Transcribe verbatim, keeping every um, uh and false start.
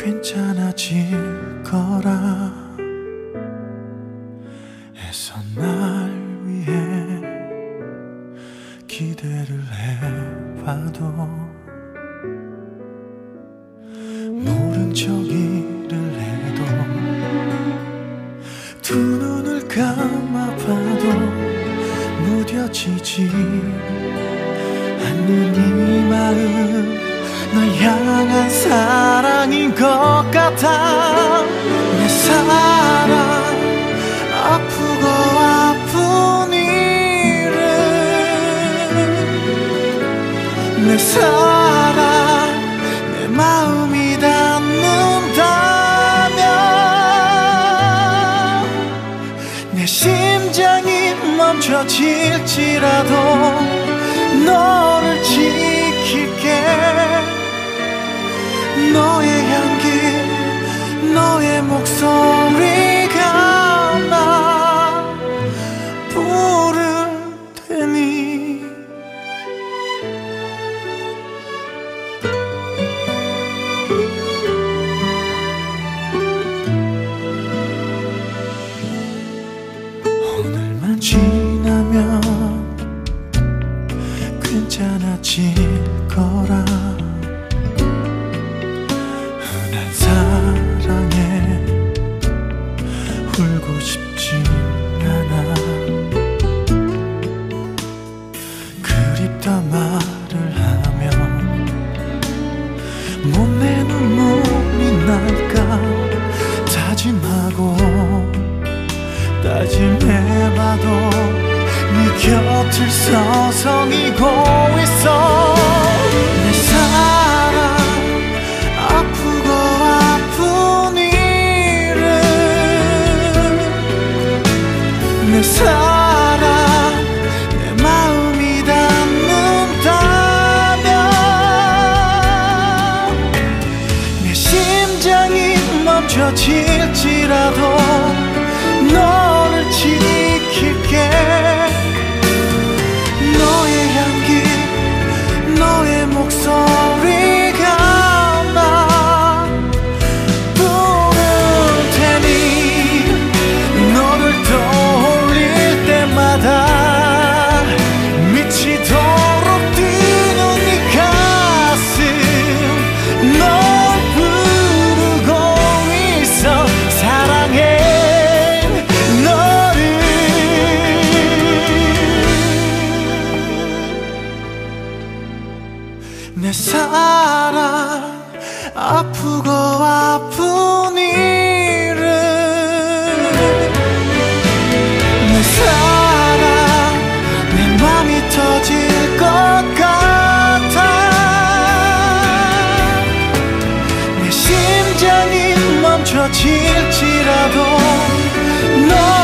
괜찮아질 거라 해서 날 위해 기대를 해봐도 모른 척일을 해도 두 눈을 감아봐도 무뎌지지 않는 이 마음 널 향한 사랑인 것 같아. 내 사랑 아프고 아픈 일을 내 사랑 내 마음이 닿는다면 내 심장이 멈춰질지라도 너를 지킬게. 너의 향기 너의 목소리가 나 부를 테니 오늘만 지나면 괜찮아질 거라. 사랑에 울고 싶진 않아. 그립다 말을 하면 몸에 눈물이 날까 다짐하고 다짐해봐도 네 곁을 서성이고 있어. 내 사랑 아프고 아픈 일을 내 사랑 내 마음이 닿는다면 내 심장이 멈춰질지라도 너를 지킬게. 너의 향기 너의 목소리가 나 부를 테니 너를 떠올릴 때마다 미치도록 뛰는 네 가슴 널 부르고 있어. 사랑해 너를. 내 사랑 아프고 아픈 일을 내 사랑 내 맘이 터질 것 같아. 내 심장이 멈춰질지라도 너